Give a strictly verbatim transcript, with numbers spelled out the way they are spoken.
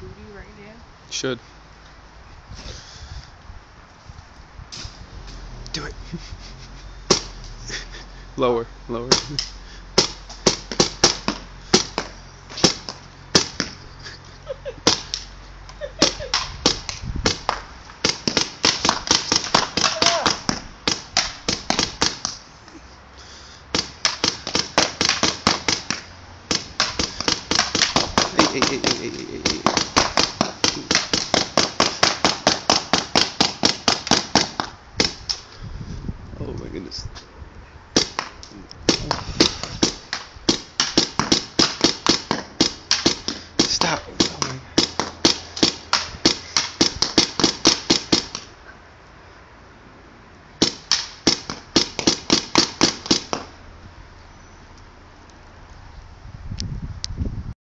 booty right now? Should. Do it. Lower, lower. Hey, hey, hey, hey, hey, hey, hey. Oh my goodness. Stop.